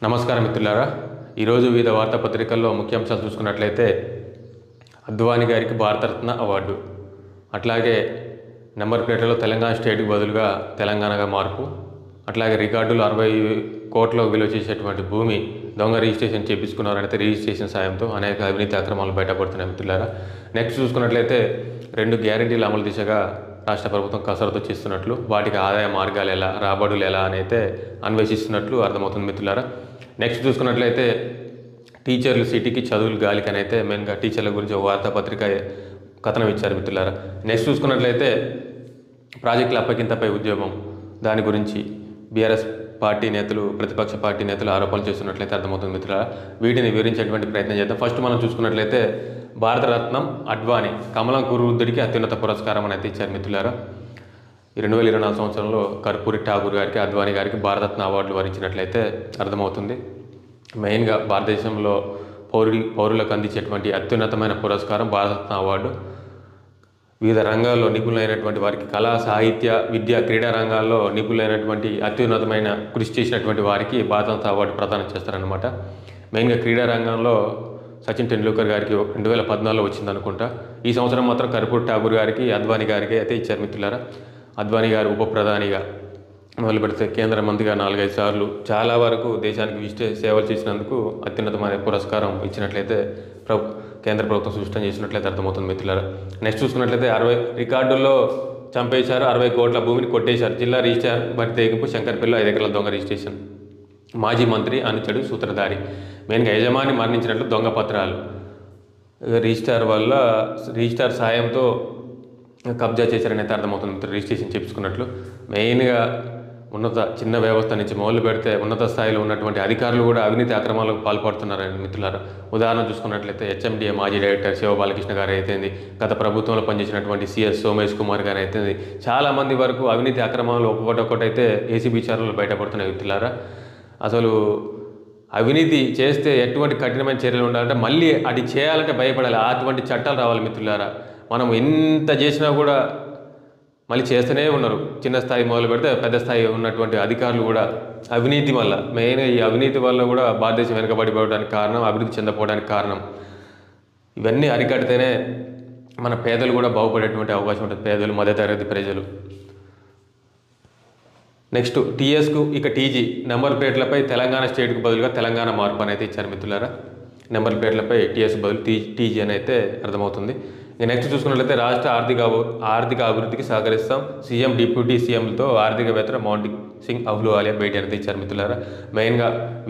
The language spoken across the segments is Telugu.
నమస్కారం మిత్రులారా. ఈరోజు వివిధ వార్తాపత్రికల్లో ముఖ్యాంశాలు చూసుకున్నట్లయితే అద్వానీ గారికి భారతరత్న అవార్డు, అట్లాగే నెంబర్ ప్లేట్లలో తెలంగాణ స్టేట్కి బదులుగా తెలంగాణగా మార్పు, అట్లాగే రికార్డులు 60 కోట్ల విలువ చేసేటువంటి భూమి దొంగ రిజిస్ట్రేషన్ చేయించుకున్నారంటే రిజిస్ట్రేషన్ సాయంతో అనేక అవినీతి అక్రమాలు బయటపడుతున్నాయి మిత్రులారా. నెక్స్ట్ చూసుకున్నట్లయితే 2 గ్యారెంటీల అమలు దిశగా రాష్ట్ర ప్రభుత్వం కసరత్తు చేస్తున్నట్లు, వాటికి ఆదాయ మార్గాలు ఎలా, రాబడులు ఎలా అని అయితే అన్వేషిస్తున్నట్లు అర్థమవుతుంది మిత్రులారా. నెక్స్ట్ చూసుకున్నట్లయితే టీచర్లు సిటీకి చదువులు గాలికి అని అయితే మెయిన్గా టీచర్ల గురించి వార్తాపత్రిక కథనం ఇచ్చారు మిత్రులారా. నెక్స్ట్ చూసుకున్నట్లయితే ప్రాజెక్టుల అప్పగింతపై ఉద్యమం, దాని గురించి బీఆర్ఎస్ పార్టీ నేతలు, ప్రతిపక్ష పార్టీ నేతలు ఆరోపణలు చేస్తున్నట్లయితే అర్థమవుతుంది మిత్రులారా. వీటిని వివరించేటువంటి ప్రయత్నం చేద్దాం. ఫస్ట్ మనం చూసుకున్నట్లయితే భారతరత్నం అడ్వానీ కమలం కురువృద్ధుడికి అత్యున్నత పురస్కారం అని అయితే ఇచ్చారు మిత్రులారా. 2024 సంవత్సరంలో కర్పూరి ఠాగూర్ గారికి, అద్వానీ గారికి భారతరత్న అవార్డులు వరించినట్లయితే అర్థమవుతుంది. మెయిన్గా భారతదేశంలో పౌరులకు అందించేటువంటి అత్యున్నతమైన పురస్కారం భారతరత్న అవార్డు. వివిధ రంగాల్లో నిపుణులైనటువంటి వారికి, కళా, సాహిత్య, విద్య, క్రీడా రంగాల్లో నిపుణులైనటువంటి అత్యున్నతమైన కృషి చేసినటువంటి వారికి భారతరత్న అవార్డు ప్రదానం చేస్తారనమాట. మెయిన్గా క్రీడా రంగంలో సచిన్ టెండూల్కర్ గారికి 2014లో వచ్చింది అనుకుంటా. ఈ సంవత్సరం మాత్రం కర్పూరి ఠాగూర్ గారికి, అద్వానీ గారికి అయితే ఇచ్చారు మిత్రులారా. అద్వానీ గారు ఉప ప్రధానిగా మొదలు పెడితే కేంద్ర మంత్రిగా 4-5 సార్లు చాలా వరకు దేశానికి సేవలు చేసినందుకు అత్యున్నతమైన పురస్కారం ఇచ్చినట్లయితే కేంద్ర ప్రభుత్వం సృష్టం చేసినట్లయితే అర్థమవుతుంది మిత్రులారా. నెక్స్ట్ చూసుకున్నట్లయితే 60 రికార్డుల్లో చంపేశారు, 60 కోట్ల భూమిని కొట్టేశారు. జిల్లా రిజిస్ట్రార్ బట్టి తెగింపు, శంకర్పల్లిలో 5 ఎకరాల దొంగ రిజిస్ట్రేషన్. మాజీ మంత్రి అనుచరుడు సూత్రధారి. మెయిన్గా యజమాని మరణించినట్లు దొంగ పత్రాలు, రిజిస్టార్ సాయంతో కబ్జా చేశారని అయితే అర్థమవుతుంది. రిజిస్ట్రేషన్ చేయించుకున్నట్లు. మెయిన్గా చిన్న వ్యవస్థ నుంచి మొదలు పెడితే ఉన్నత స్థాయిలో ఉన్నటువంటి అధికారులు కూడా అవినీతి అక్రమాలకు పాల్పడుతున్నారని మిత్రులారా. ఉదాహరణ చూసుకున్నట్లయితే హెచ్ఎండిఏ మాజీ డైరెక్టర్ శివ బాలకృష్ణ గారు అయితేంది, గత ప్రభుత్వంలో పనిచేసినటువంటి సిఎస్ సోమేష్ కుమార్ గారు అయితేంది, చాలామంది వరకు అవినీతి అక్రమాలు ఒక్కొక్కటైతే ఏసీబీ విచారణలు బయటపడుతున్నాయి మిత్రులారా. అసలు అవినీతి చేస్తే ఎటువంటి కఠినమైన చర్యలు ఉండాలంటే మళ్ళీ అది చేయాలంటే భయపడాలి, అటువంటి చట్టాలు రావాలి మిత్రులారా. మనం ఎంత చేసినా కూడా మళ్ళీ చేస్తూనే ఉన్నారు. చిన్న స్థాయి మొదలు పెడితే పెద్ద స్థాయి ఉన్నటువంటి అధికారులు కూడా అవినీతి వల్ల, మెయిన్గా ఈ అవినీతి వల్ల కూడా భారతదేశం వెనుకబడిపోవడానికి కారణం, అభివృద్ధి చెందకపోవడానికి కారణం. ఇవన్నీ అరికడితేనే మన పేదలు కూడా బాగుపడేటువంటి అవకాశం ఉంటుంది, పేదలు, మధ్యతరగతి ప్రజలు. నెక్స్ట్ టీఎస్కు ఇక టీజీ నెంబర్ ప్లేట్లపై తెలంగాణ స్టేట్కు బదులుగా తెలంగాణ మార్పు అని అయితే ఇచ్చారు మిత్రులారా. నెంబర్ ప్లేట్లపై టీఎస్ బదులు టీజీ అని అయితే అర్థమవుతుంది. ఇక నెక్స్ట్ చూసుకున్నట్లయితే రాష్ట్ర ఆర్థిక అభివృద్ధికి సహకరిస్తాం, సీఎం డిప్యూటీ సీఎంలతో ఆర్థికవేత్త మౌంటి సింగ్ అహ్లూవాలియా భేటీ అనేది ఇచ్చారు మిత్రులారా. మెయిన్గా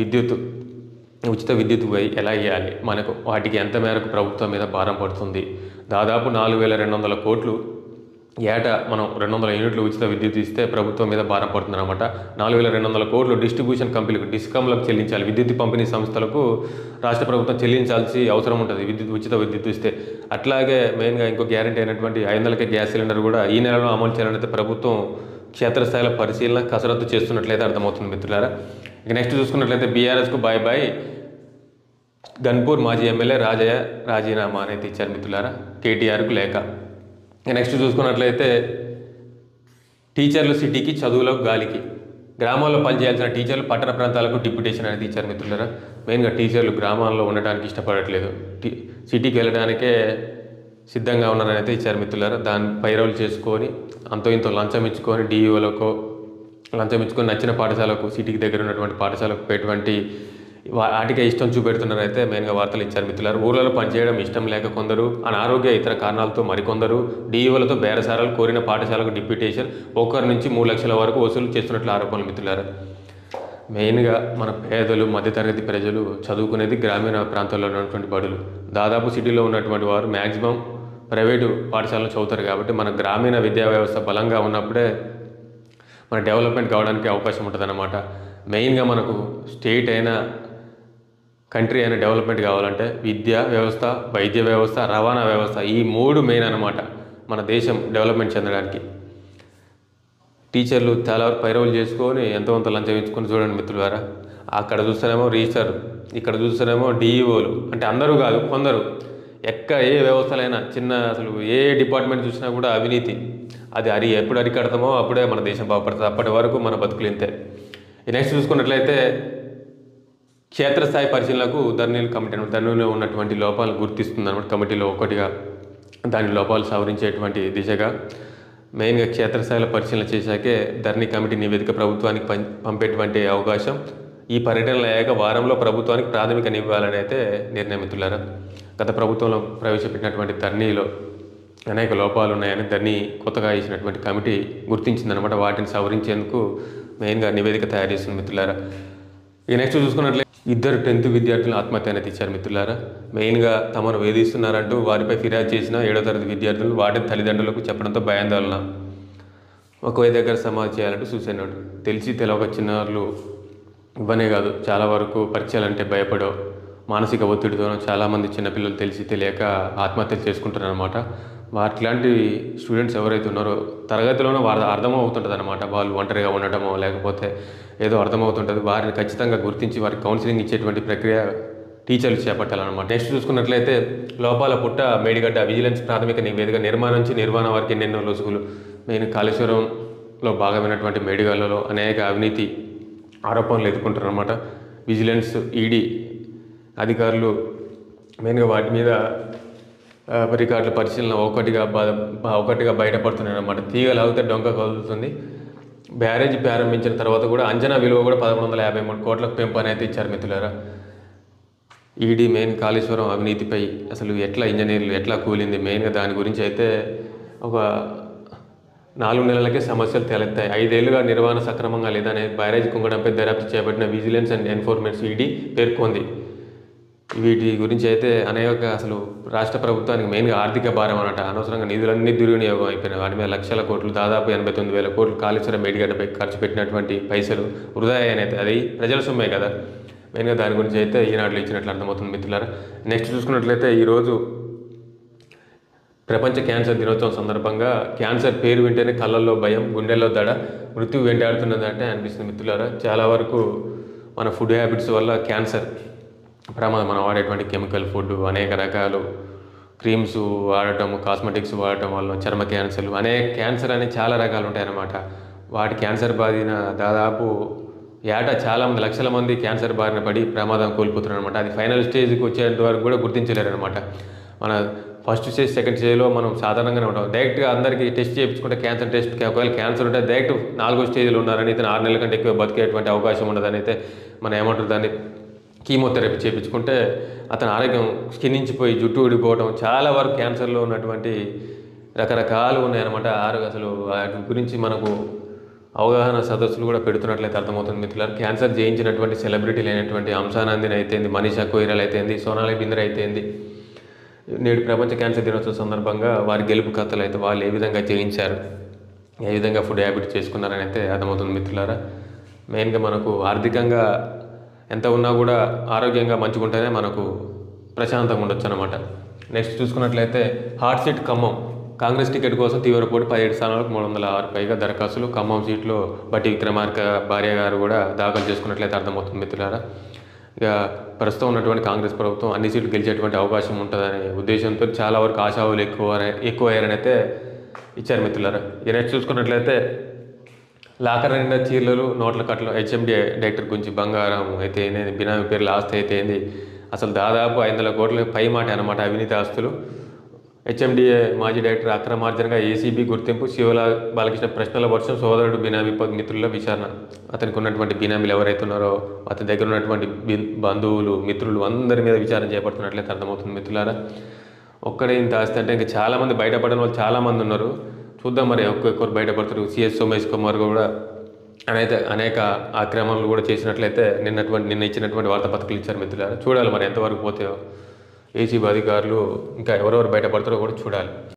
ఉచిత విద్యుత్ ఎలా ఇవ్వాలి, మనకు వాటికి ఎంత మేరకు ప్రభుత్వం మీద భారం పడుతుంది. దాదాపు 4200 కోట్లు ఏటా మనం 200 యూనిట్లు ఉచిత విద్యుత్ ఇస్తే ప్రభుత్వం మీద భారం పడుతుంది అనమాట. 4200 కోట్లు డిస్ట్రిబ్యూషన్ కంపెనీలకు, డిస్కామ్లకు చెల్లించాలి. విద్యుత్ పంపిణీ సంస్థలకు రాష్ట్ర ప్రభుత్వం చెల్లించాల్సి అవసరం ఉంటుంది ఉచిత విద్యుత్ ఇస్తే. అట్లాగే మెయిన్గా ఇంకో గ్యారెంటీ అయినటువంటి 500కే గ్యాస్ సిలిండర్ కూడా ఈ నెలలో అమలు చేయాలంటే ప్రభుత్వం క్షేత్రస్థాయిలో పరిశీలన, కసరత్తు చేస్తున్నట్లయితే అర్థమవుతుంది మిత్రులారా. ఇక నెక్స్ట్ చూసుకున్నట్లయితే బీఆర్ఎస్కు బాయ్ గన్పూర్ మాజీ ఎమ్మెల్యే రాజయ్య రాజీనామా అనేది ఇచ్చారు మిత్రులారా. కేటీఆర్కు లేఖ. నెక్స్ట్ చూసుకున్నట్లయితే టీచర్లు సిటీకి చదువులకు గాలికి, గ్రామాల్లో పనిచేయాల్సిన టీచర్లు పట్టణ ప్రాంతాలకు డిప్యూటేషన్ అనేది ఇచ్చారు మిత్రులారా. మెయిన్గా టీచర్లు గ్రామాల్లో ఉండడానికి ఇష్టపడట్లేదు, సిటీకి వెళ్ళడానికే సిద్ధంగా ఉన్నారని అయితే ఇచ్చారు మిత్రులారా. దాన్ని పైరవులు చేసుకొని అంతో ఇంతో లంచం ఇచ్చుకొని డిఈఓలకు లంచం ఇచ్చుకొని నచ్చిన పాఠశాలకు, సిటీకి దగ్గర ఉన్నటువంటి పాఠశాలకు ఎటువంటి వాటికే ఇష్టం చూపెడుతున్నారైతే మెయిన్గా వార్తలు ఇచ్చారు మిత్రులారు. ఊళ్ళలో పనిచేయడం ఇష్టం లేక కొందరు, అనారోగ్య ఇతర కారణాలతో మరికొందరు, డిఈఓలతో బేరసారాలు, కోరిన పాఠశాలకు డిప్యూటేషన్, 1 నుంచి 3 లక్షల వరకు వసూలు చేస్తున్నట్లు ఆరోపణలు మిత్రులారు. మెయిన్గా మన పేదలు, మధ్యతరగతి ప్రజలు చదువుకునేది గ్రామీణ ప్రాంతాల్లో ఉన్నటువంటి బడులు. దాదాపు సిటీలో ఉన్నటువంటి వారు మ్యాక్సిమం ప్రైవేటు పాఠశాలలో చదువుతారు. కాబట్టి మన గ్రామీణ విద్యా వ్యవస్థ బలంగా ఉన్నప్పుడే మన డెవలప్మెంట్ కావడానికి అవకాశం ఉంటుంది అన్నమాట. మెయిన్గా మనకు స్టేట్ అయినా కంట్రీ అయినా డెవలప్మెంట్ కావాలంటే విద్యా వ్యవస్థ, వైద్య వ్యవస్థ, రవాణా వ్యవస్థ, ఈ 3 మెయిన్ అన్నమాట మన దేశం డెవలప్మెంట్ చెందడానికి. టీచర్లు చాలా పైరవులు చేసుకొని ఎంతోంత లంచం ఇచ్చుకొని చూడండి మిత్రులారా. అక్కడ చూస్తేనేమో రిజిస్టర్, ఇక్కడ చూస్తేనేమో డిఈఓలు, అంటే అందరూ కాదు కొందరు. ఏ వ్యవస్థలైనా అసలు ఏ డిపార్ట్మెంట్ చూసినా కూడా అవినీతి. అది ఎప్పుడు అరికడతామో అప్పుడే మన దేశం బాగుపడుతుంది. అప్పటి వరకు మన బతుకులు ఇంతే. నెక్స్ట్ చూసుకున్నట్లయితే క్షేత్రస్థాయి పరిశీలనకు ధరణిల కమిటీ ధరణిలో ఉన్నటువంటి లోపాలను గుర్తిస్తుంది అనమాట. కమిటీలో ఒకటిగా దాని లోపాలు సవరించేటువంటి దిశగా మెయిన్గా క్షేత్రస్థాయిలో పరిశీలన చేశాకే ధరణి కమిటీ నివేదిక ప్రభుత్వానికి పంపేటువంటి అవకాశం. ఈ పర్యటనలు అయ్యాక వారంలో ప్రభుత్వానికి ప్రాథమిక ఇవ్వాలని అయితే నిర్ణయం. మిత్రులారా, గత ప్రభుత్వంలో ప్రవేశపెట్టినటువంటి ధరణిలో అనేక లోపాలు ఉన్నాయని ధరణి కొత్తగా వేసినటువంటి కమిటీ గుర్తించిందనమాట. వాటిని సవరించేందుకు మెయిన్గా నివేదిక తయారు చేస్తుంది మిత్రులారా. ఇక నెక్స్ట్ చూసుకున్నట్లయితే 2 10th విద్యార్థులను ఆత్మహత్య అనేది ఇచ్చారు మిత్రులారా. మెయిన్గా తమను వేధిస్తున్నారంటూ వారిపై ఫిర్యాదు చేసిన 7వ తరగతి విద్యార్థులు వాటి తల్లిదండ్రులకు చెప్పడంతో భయాందోళన. ఒకే దగ్గర సమాధి చేయాలంటూ సూసైడ్ నోట్. తెలిసి తెలవక చిన్నారులు ఇవ్వనే కాదు, చాలా వరకు పరీక్షలంటే భయపడో మానసిక ఒత్తిడితోనూ చాలామంది చిన్నపిల్లలు తెలిసి తెలియక ఆత్మహత్యలు చేసుకుంటారనమాట. వాటిలాంటి స్టూడెంట్స్ ఎవరైతే ఉన్నారో తరగతిలోనూ వారు అర్థమవుతుంటుంది అనమాట. వాళ్ళు ఒంటరిగా ఉండటమో లేకపోతే ఏదో అర్థమవుతుంటుంది. వారిని ఖచ్చితంగా గుర్తించి వారికి కౌన్సిలింగ్ ఇచ్చేటువంటి ప్రక్రియ టీచర్లు చేపట్టాలన్నమాట. నెక్స్ట్ చూసుకున్నట్లయితే లోపాల పుట్ట మేడిగడ్డ విజిలెన్స్ ప్రాథమిక నివేదిక నిర్మాణం నుంచి నిర్మాణం వరకు ఎన్నెన్నో లొసుగులు. మెయిన్ కాళేశ్వరంలో భాగమైనటువంటి మేడిగడ్డలో అనేక అవినీతి ఆరోపణలు ఎదుర్కొంటారన్నమాట. విజిలెన్స్ ఈడీ అధికారులు మెయిన్గా వాటి మీద రికార్డుల పరిశీలన ఒకటిగా బయటపడుతున్నాయి అన్నమాట. తీగ లాగితే డొంక కదులుతుంది. బ్యారేజీ ప్రారంభించిన తర్వాత కూడా అంచనా విలువ కూడా 1153 కోట్లకు పెంపు అనేది ఇచ్చారు మిత్రులారా. ఈడీ మెయిన్ కాళేశ్వరం అవినీతిపై అసలు ఎట్లా ఇంజనీర్లు ఎట్లా కూలింది, మెయిన్గా దాని గురించి అయితే ఒక 4 నెలలకే సమస్యలు తలెత్తాయి. 5 ఏళ్లుగా నిర్వహణ సక్రమంగా లేదనే బ్యారేజ్ కుంగడంపై దర్యాప్తు చేపట్టిన విజిలెన్స్ అండ్ ఎన్ఫోర్స్మెంట్ ఈడీ పేర్కొంది. వీటి గురించి అయితే అనేక అసలు రాష్ట్ర ప్రభుత్వానికి మెయిన్గా ఆర్థిక భారం అన్నట. అనవసరంగా నిధులన్నీ దుర్వినియోగం అయిపోయినాయి. వాటి మీద లక్షల కోట్లు, దాదాపు 89,000 కోట్లు కాళేశ్వరం మేడిగడ్డపై ఖర్చు పెట్టినటువంటి పైసలు వృధా అయినైతే అది ప్రజల సొమ్మే కదా. మెయిన్గా దాని గురించి అయితే ఈనాడులో ఇచ్చినట్లు అర్థమవుతుంది మిత్రులారా. నెక్స్ట్ చూసుకున్నట్లయితే ఈరోజు ప్రపంచ క్యాన్సర్ దినోత్సవం సందర్భంగా క్యాన్సర్ పేరు వింటేనే కళ్ళల్లో భయం, గుండెల్లో దడ, మృత్యు వెంటాడుతున్నదంటే అనిపిస్తుంది మిత్రులారా. చాలా వరకు మన ఫుడ్ హ్యాబిట్స్ వల్ల క్యాన్సర్ ప్రమాదం. మనం వాడేటువంటి కెమికల్ ఫుడ్, అనేక రకాలు క్రీమ్స్ వాడటం, కాస్మెటిక్స్ వాడటం వల్ల చర్మ క్యాన్సర్లు, క్యాన్సర్ అనేవి చాలా రకాలు ఉంటాయన్నమాట. వాటి క్యాన్సర్ బారిన దాదాపు ఏటా చాలామంది లక్షల మంది క్యాన్సర్ బారిన పడి ప్రమాదం కోల్పోతున్నారు అనమాట. అది ఫైనల్ స్టేజ్కి వచ్చేంత వరకు కూడా గుర్తించలేరు అనమాట. మన ఫస్ట్ స్టేజ్, సెకండ్ స్టేజ్లో మనం సాధారణంగానే ఉంటాం. డైరెక్ట్గా అందరికీ టెస్ట్ చేయించుకుంటే క్యాన్సర్ టెస్ట్కి ఒకవేళ క్యాన్సర్ ఉంటే డైరెక్ట్ 4వ స్టేజ్లో ఉన్నారని ఇతను 6 నెలల కంటే ఎక్కువ బతికేటువంటి అవకాశం ఉండదని అయితే మనం ఏమంటారు దాన్ని కీమోథెరపీ చేయించుకుంటే అతని ఆరోగ్యం క్షీణించిపోయి జుట్టు ఊడిపోవడం, చాలా వరకు క్యాన్సర్లో ఉన్నటువంటి రకరకాలు ఉన్నాయన్నమాట. అసలు వాటి గురించి మనకు అవగాహన సదస్సులు కూడా పెడుతున్నట్లయితే అర్థమవుతుంది మిత్రులారు. క్యాన్సర్ జయించినటువంటి సెలబ్రిటీలు అయినటువంటి హంసానందిని అయితేంది, మనీషా కొయిరాలా అయితేంది, సోనాలి బింద్రే అయితేంది, నేడు ప్రపంచ క్యాన్సర్ దినోత్సవం సందర్భంగా వారి గెలుపు కథలు అయితే వాళ్ళు ఏ విధంగా జయించారు, ఏ విధంగా ఫుడ్ హ్యాబిట్ చేసుకున్నారని అయితే అర్థమవుతుంది మిత్రులారా. మెయిన్గా మనకు ఆర్థికంగా ఎంత ఉన్నా కూడా ఆరోగ్యంగా మంచుకుంటేనే మనకు ప్రశాంతంగా ఉండొచ్చు అనమాట. నెక్స్ట్ చూసుకున్నట్లయితే hot seat Khammam Congress ticket కోసం తీవ్ర పోటీ 17 స్థానాలకు 306 పైగా దరఖాస్తులు. ఖమ్మం సీట్లో బట్టి విక్రమార్క భార్య గారు కూడా దాఖలు చేసుకున్నట్లయితే అర్థమవుతుంది మిత్రులారా. ఇక ప్రస్తుతం ఉన్నటువంటి కాంగ్రెస్ ప్రభుత్వం అన్ని సీట్లు గెలిచేటువంటి అవకాశం ఉంటుందనే ఉద్దేశంతో చాలా వరకు ఆశావులు ఎక్కువ అయ్యారని అయితే ఇచ్చారు మిత్రులారా. ఇక నెక్స్ట్ చూసుకున్నట్లయితే లాకర్ నిండా చీరలు, నోట్ల కట్టలు, హెచ్ఎండి డైరెక్టర్ గురించి బంగారం అయితే ఏంది, బినామీ పేర్ల ఆస్తి అయితే ఏంది, అసలు దాదాపు 500 కోట్ల పై మాట అనమాట అవినీతి ఆస్తులు. హెచ్ఎండిఏ మాజీ డైరెక్టర్ అక్రమార్జనగా ఏసీబీ గుర్తింపు, శివలా బాలకృష్ణ ప్రశ్నల వర్షం, సోదరుడు బినామీ మిత్రుల విచారణ. అతనికి ఉన్నటువంటి బినామీలు ఎవరైతే ఉన్నారో అతని దగ్గర ఉన్నటువంటి బంధువులు, మిత్రులు అందరి మీద విచారణ చేపడుతున్నట్లయితే అర్థమవుతుంది మిత్రులారా. ఒక్కడే ఇంత ఆస్తి అంటే ఇంకా చాలామంది బయటపడిన వాళ్ళు చాలామంది ఉన్నారు. చూద్దాం మరి ఒక్కొక్కరు బయటపడతారు. సిఎస్ సోమేష్ కుమార్ కూడా అనేక ఆక్రమణలు కూడా చేసినట్లయితే నిన్న ఇచ్చినటువంటి వార్తాపత్రికలు ఇచ్చారు మిత్రులారా. చూడాలి మరి ఎంతవరకు పోతాయో ఏసీబీ అధికారులు, ఇంకా ఎవరెవరు బయటపడతారో కూడా చూడాలి.